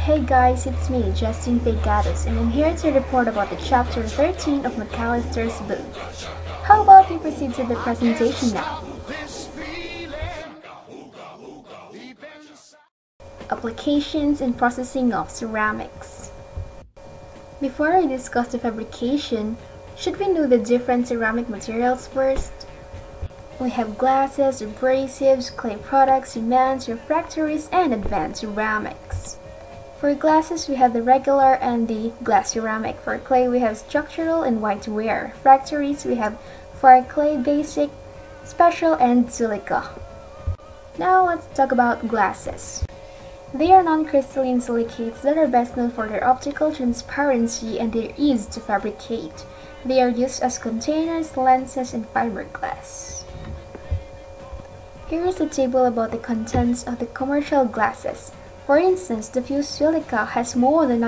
Hey guys, it's me, Justin Pegados, and I'm here to report about the chapter 13 of McCallister's book. How about we proceed to the presentation now? Applications and processing of ceramics. Before I discuss the fabrication, should we know the different ceramic materials first? We have glasses, abrasives, clay products, cements, refractories, and advanced ceramics. For glasses, we have the regular and the glass ceramic. For clay, we have structural and whiteware. Refractories, we have for clay, basic, special, and silica. Now let's talk about glasses. They are non-crystalline silicates that are best known for their optical transparency and their ease to fabricate. They are used as containers, lenses, and fiberglass. Here is a table about the contents of the commercial glasses. For instance, the fused silica has more than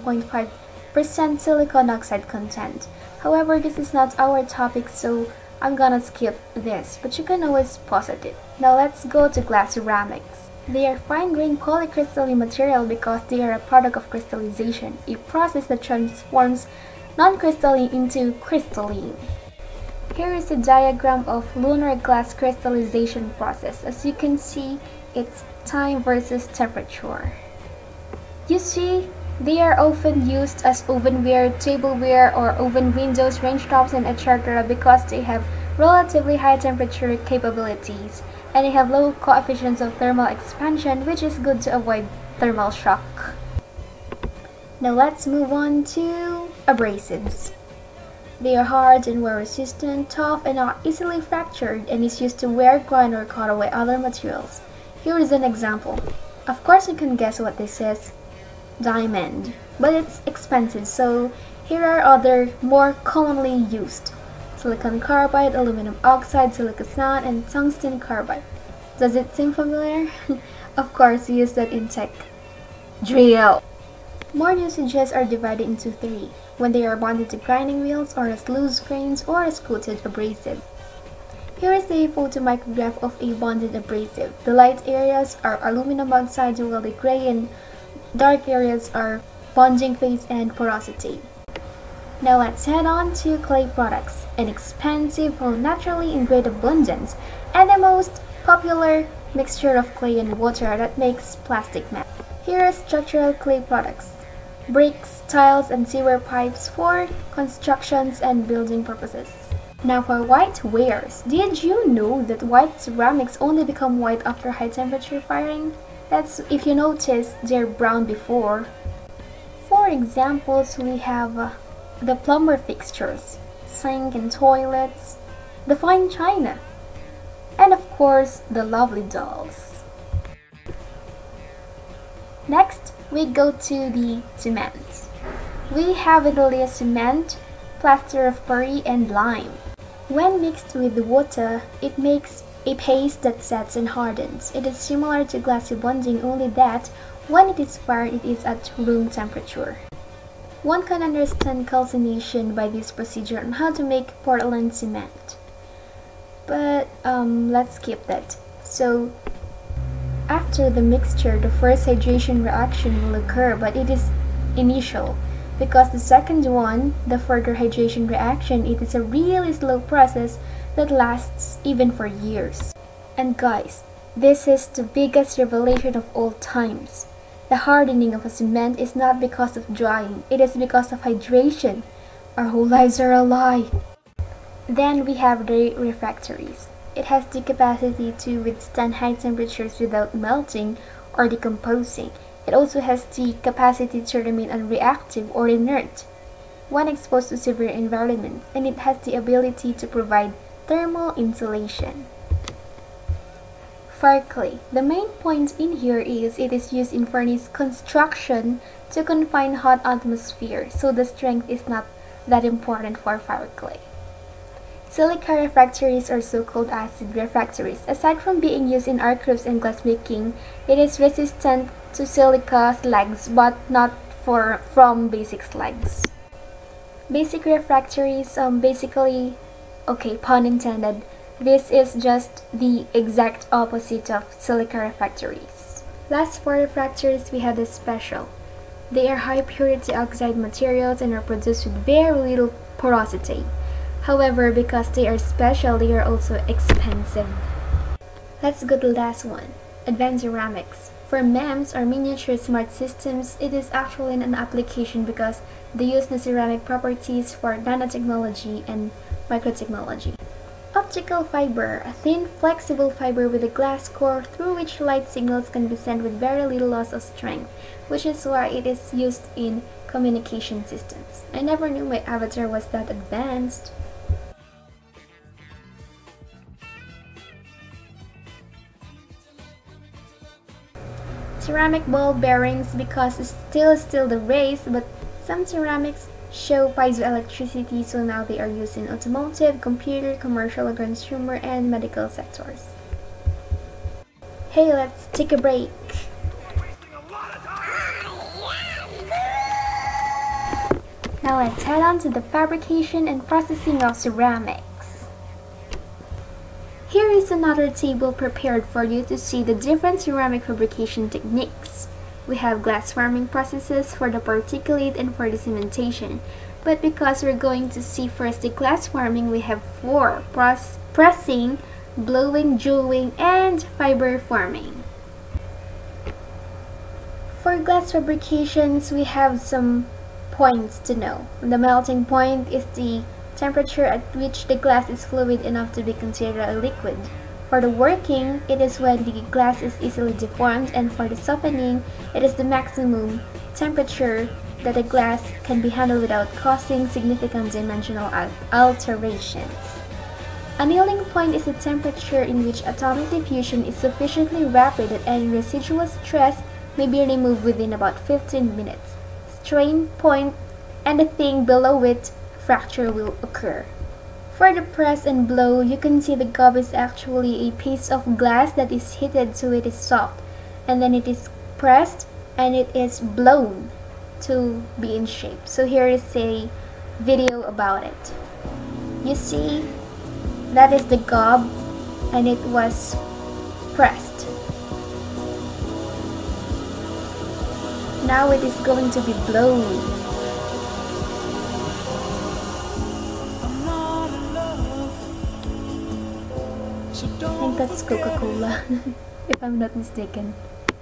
99.5% silicon oxide content. However, this is not our topic, so I'm gonna skip this, but you can always pause it. Now let's go to glass ceramics. They are fine-grained polycrystalline material because they are a product of crystallization, a process that transforms non-crystalline into crystalline. Here is a diagram of lunar glass crystallization process. As you can see, it's time versus temperature. You see, they are often used as ovenware, tableware, or oven windows, range tops, and etc. because they have relatively high temperature capabilities and they have low coefficients of thermal expansion, which is good to avoid thermal shock. Now let's move on to abrasives. They are hard and wear resistant, tough, and not easily fractured, and is used to wear, grind, or cut away other materials. Here is an example. Of course you can guess what this is. Diamond. But it's expensive, so here are other more commonly used. Silicon carbide, aluminum oxide, silica sand, and tungsten carbide. Does it seem familiar? Of course, we use that in tech. Drill. More usages are divided into three: when they are bonded to grinding wheels, or as loose grains, or as coated abrasive. Here is a photomicrograph of a bonded abrasive. The light areas are aluminum oxide, while the gray and dark areas are bonding phase and porosity. Now let's head on to clay products, an expensive or naturally in great abundance, and the most popular mixture of clay and water that makes plastic mat. Here are structural clay products: bricks, tiles, and sewer pipes for constructions and building purposes. Now for white wares, did you know that white ceramics only become white after high temperature firing? That's if you notice they're brown before. For examples, we have the plumber fixtures, sink and toilets, the fine china, and of course the lovely dolls. Next, we go to the cement. We have Italia cement, plaster of Paris, and lime. When mixed with the water, it makes a paste that sets and hardens. It is similar to glassy bonding, only that when it is fired, it is at room temperature. One can understand calcination by this procedure on how to make Portland cement. But let's skip that. So after the mixture, the first hydration reaction will occur, but it is initial. Because the second one, the further hydration reaction, it is a really slow process that lasts even for years. And guys, this is the biggest revelation of all times. The hardening of a cement is not because of drying, it is because of hydration. Our whole lives are a lie. Then we have the refractories. It has the capacity to withstand high temperatures without melting or decomposing. It also has the capacity to remain unreactive or inert when exposed to severe environments, and it has the ability to provide thermal insulation. Fire clay. The main point in here is it is used in furnace construction to confine hot atmosphere, so the strength is not that important for fire clay. Silica refractories are so-called acid refractories. Aside from being used in arc roofs and glass making, it is resistant to silica slags, but not from basic slags. Basic refractories, basically, okay, pun intended, this is just the exact opposite of silica refractories. Last for refractories, we have the special. They are high purity oxide materials and are produced with very little porosity. However, because they are special, they are also expensive. Let's go to the last one, advanced ceramics. For MEMS or miniature smart systems, it is actually an application because they use the ceramic properties for nanotechnology and microtechnology. Optical fiber, a thin, flexible fiber with a glass core through which light signals can be sent with very little loss of strength, which is why it is used in communication systems. I never knew my avatar was that advanced. Ceramic ball bearings, because it's still the race, but some ceramics show piezoelectricity, so now they are used in automotive, computer, commercial, consumer, and medical sectors. Hey, let's take a break. Now let's head on to the fabrication and processing of ceramics. Here is another table prepared for you to see the different ceramic fabrication techniques. We have glass forming processes for the particulate and for the cementation. But because we're going to see first the glass forming, we have 4: pressing, blowing, jewelling, and fiber forming. For glass fabrications, we have some points to know. The melting point is the temperature at which the glass is fluid enough to be considered a liquid. For the working, it is when the glass is easily deformed, and for the softening, it is the maximum temperature that the glass can be handled without causing significant dimensional alterations. Annealing point is the temperature in which atomic diffusion is sufficiently rapid that any residual stress may be removed within about 15 minutes. Strain point, anything below it, fracture will occur. For the press and blow, you can see the gob is actually a piece of glass that is heated so it is soft, and then it is pressed and it is blown to be in shape. So here is a video about it. You see, that is the gob and it was pressed. Now it is going to be blown. I think that's Coca-Cola, if I'm not mistaken.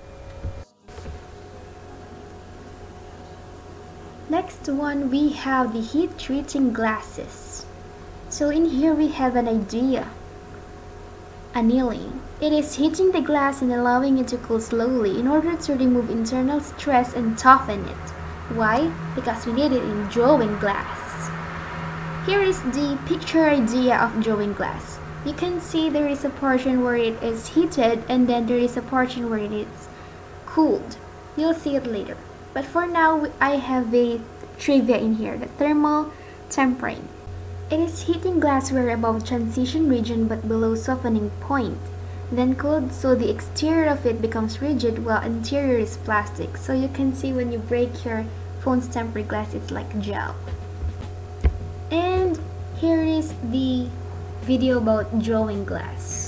Next one, we have the heat treating glasses. So in here we have an idea. Annealing. It is heating the glass and allowing it to cool slowly in order to remove internal stress and toughen it. Why? Because we need it in drawing glass. Here is the picture idea of drawing glass. You can see there is a portion where it is heated and then there is a portion where it is cooled. You'll see it later. But for now, I have a trivia in here, the thermal tempering. It is heating glassware above transition region but below softening point. Then cooled so the exterior of it becomes rigid while interior is plastic. So you can see when you break your phone's tempered glass, it's like gel. And here is the video about drawing glass.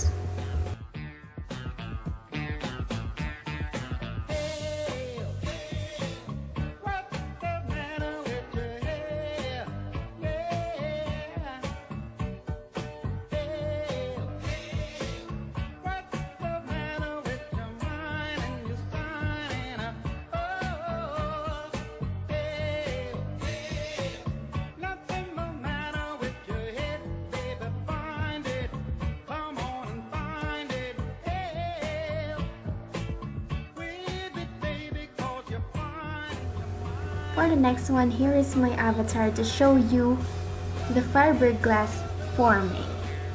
For the next one, here is my avatar to show you the fiberglass forming.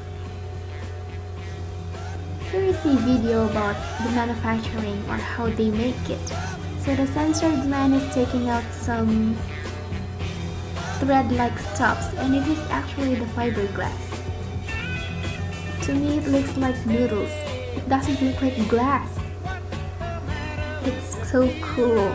Here is a video about the manufacturing or how they make it. So the censored man is taking out some thread-like stuffs and it is actually the fiberglass. To me it looks like noodles. It doesn't look like glass. It's so cool.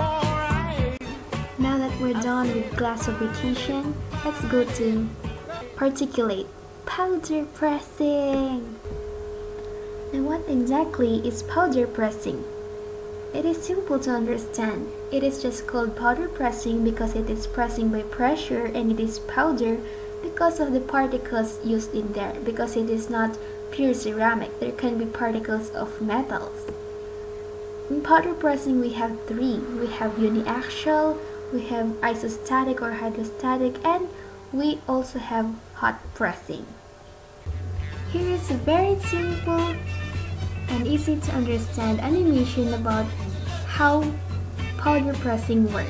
Now that we're done with glass fabrication, let's go to particulate powder pressing. Now what exactly is powder pressing? It is simple to understand. It is just called powder pressing because it is pressing by pressure, and it is powder because of the particles used in there, because it is not pure ceramic. There can be particles of metals. In powder pressing we have three. We have uniaxial, we have isostatic or hydrostatic, and we also have hot pressing. Here is a very simple and easy to understand animation about how powder pressing works.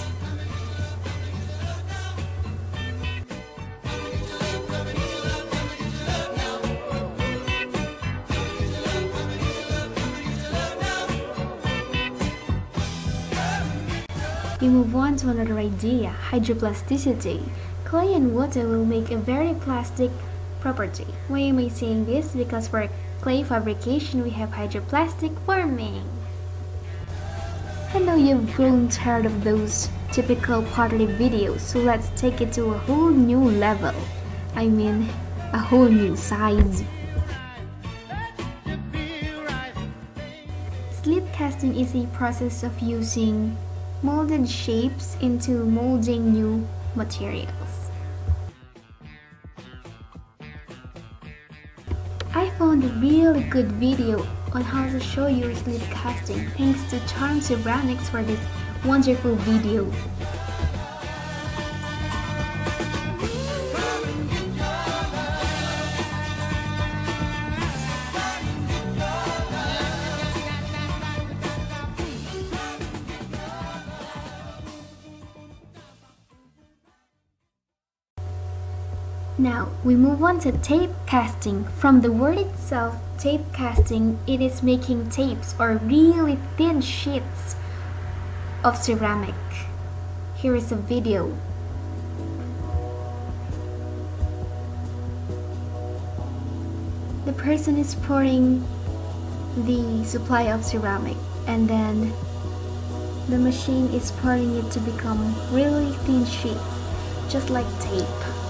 We move on to another idea, hydroplasticity. Clay and water will make a very plastic property. Why am I saying this? Because for clay fabrication we have hydroplastic forming. I know you've grown tired of those typical pottery videos, so let's take it to a whole new level. I mean, a whole new size. Slip casting is a process of using molded shapes into molding new materials. I found a really good video on how to show you slip casting. Thanks to Charm Ceramics for this wonderful video. Now, we move on to tape casting. From the word itself, tape casting, it is making tapes or really thin sheets of ceramic. Here is a video. The person is pouring the supply of ceramic, and then the machine is pouring it to become really thin sheets, just like tape.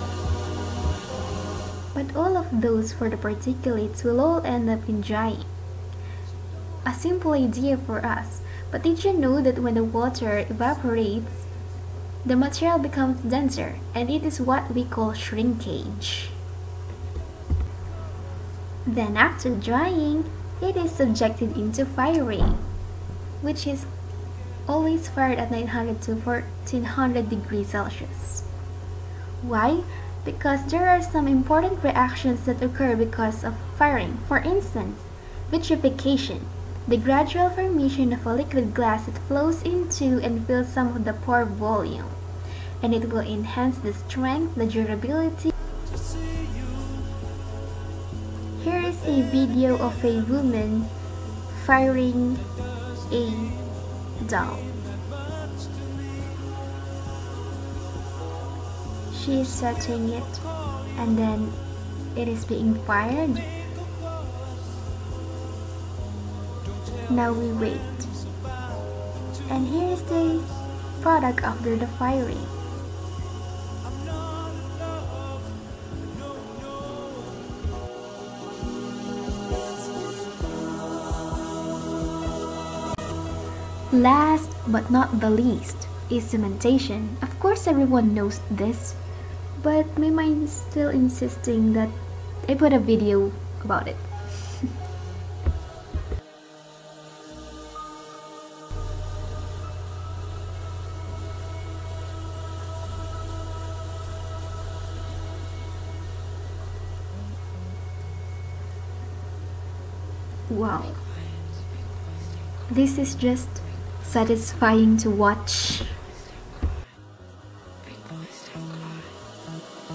But all of those for the particulates will all end up in drying. A simple idea for us, but did you know that when the water evaporates, the material becomes denser, and it is what we call shrinkage. Then after drying, it is subjected into firing, which is always fired at 900 to 1400 degrees Celsius. Why? Because there are some important reactions that occur because of firing. For instance, vitrification, the gradual formation of a liquid glass that flows into and fills some of the pore volume, and it will enhance the strength, the durability. Here is a video of a woman firing a doll. She is setting it, and then it is being fired. Now we wait. And here is the product after the firing. Last but not the least is cementation. Of course everyone knows this, but my mind is still insisting that I put a video about it. Wow, this is just satisfying to watch.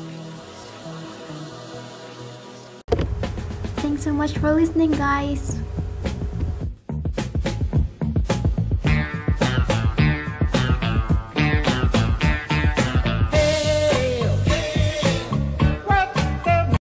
Thanks so much for listening, guys.